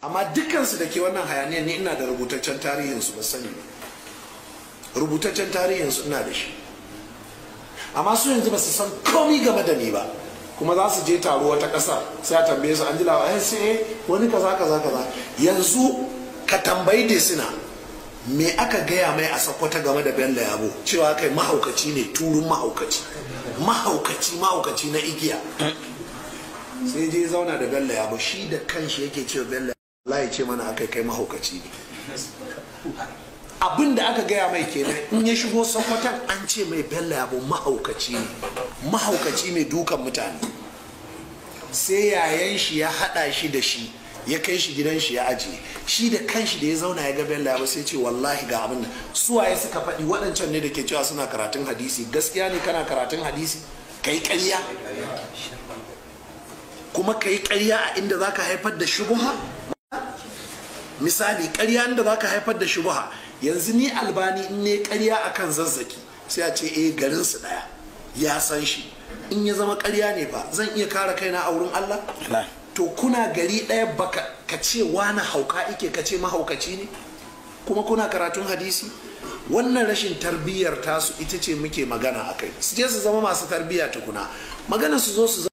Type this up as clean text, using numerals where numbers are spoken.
amma dukansu da ke wannan hayaniyar ni ina da rubutaccen tarihinsu ba sani ba, rubutaccen tarihinsu ina da shi, amma su yanzu ba su san komi game da ni ba, kuma za su je taro wata ƙasa sai a tambaye su an ji lawa sai wani kaza kaza kaza. Yanzu ka tambayi Desina me aka gaya mai a Sokoto game da Bello Yabo, cewa kai mahaukaci ne, turun mahaukaci, mahaukaci na igiya. Sai je zauna da Bello Yabo, shi da kanshi yake cewa Bello Allah ya ce mana aka kai mahaukaci ne. Abin da aka gaya mai kenan, in ya shigo Sokoton an ce mai Bello Yabo mahaukaci ne, mahaukaci mai dukan mutane. Sai yayan shi ya hada shi da shi ya kai shi gidan shi ya ajiye, shi da kanshi da ya zauna ya ga Bello Yabo sai ce wallahi ga abin da suwaye suka faɗi, waɗancan ne da ke cewa suna karatun hadisi. Gaskiya ne kana karatun hadisi kai ƙarya, kuma kai ƙarya a inda zaka haifar da shubuha. Misali ƙarya inda zaka haifar da shubuha. Yanzu ni Albani in ne ƙarya akan Zazzaki sai a ce garin su daya, ya san shi. In ya zama ƙarya ne ba zan iya kare kaina a wurin Allah? To kuna gari ɗaya baka ka ce wani hauka ike ka ce mahaukaci ne, kuma kuna karatun hadisi. Wannan rashin tarbiyyar tasu ita ce muke magana akai. Su je su zama masu tarbiyya tukuna, magana su zo su